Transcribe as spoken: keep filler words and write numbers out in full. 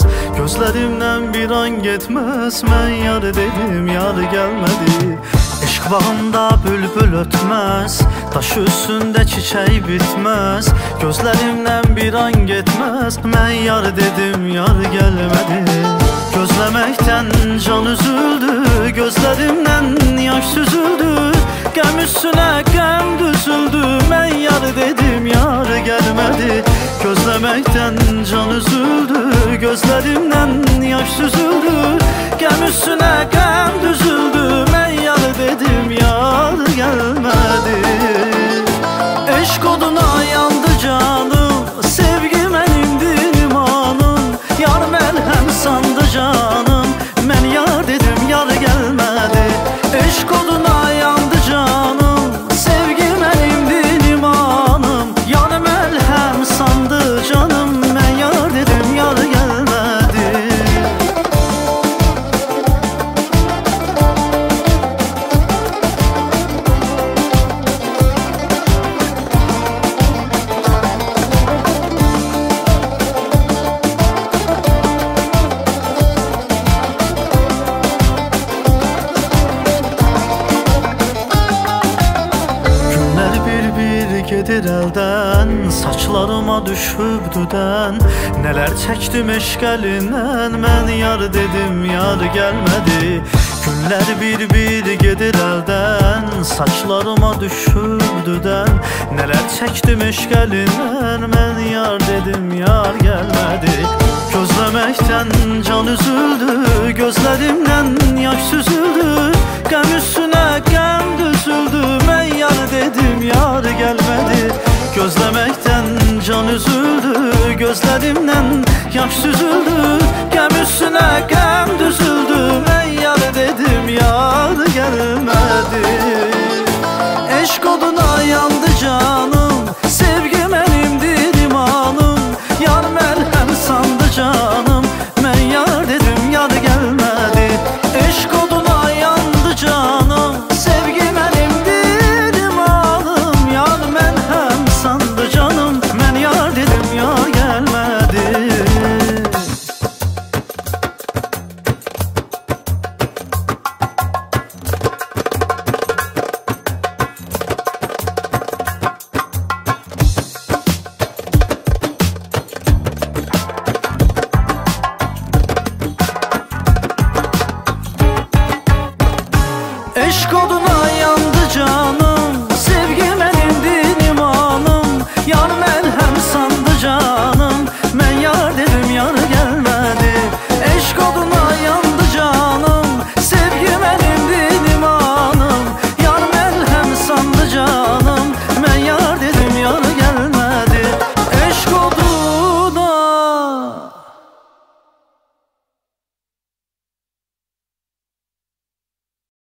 gözlerimden bir an getmez. Mən yar dedim, yar gelmedi. Eşq bağında bülbül ötmez, taş üstündə çiçək bitmez. Gözlerimden bir an getmez. Mən yar dedim, yar gelmedi. Gözlemekten can üzüldü, gözlerimden yaş süzüldü. Qəm üstünə qəm düzüldü. Mən yar dedim, yar gelmedi. Gözlemekten can üzüldü, gözlerimden yaş süzüldü. Qəm üstünə qəm düzüldü. Mən yar dedim, yar gelmedi. Eşq oduna yandı canım, sevgi mənimdir imanım. Yar məlhəm sandı canım, mən yar dedim, yar gelmedi. Eşq oduna yandı canım, sevgi mənimdir imanım. Yar məlhəm sandı canım, mən yar dedim, yar gelmedi. Gedir elden, saçlarıma düşüb düden. Neler çektim eşq elinden, mən yar dedim, yar gelmedi. Günler bir bir gedir elden, saçlarıma düşüb düden. Neler çektim eşq elinden, mən yar dedim, yar gelmedi. Gözlemekten can üzüldü, gözlerimden yaş süzüldü. Qəm üstüne qəm düzüldü. Mən yar dedim, yar gelmedi. Gözlemekten can üzüldü, gözlerimden yaş süzüldü. Qəm üstüne qəm düzüldü.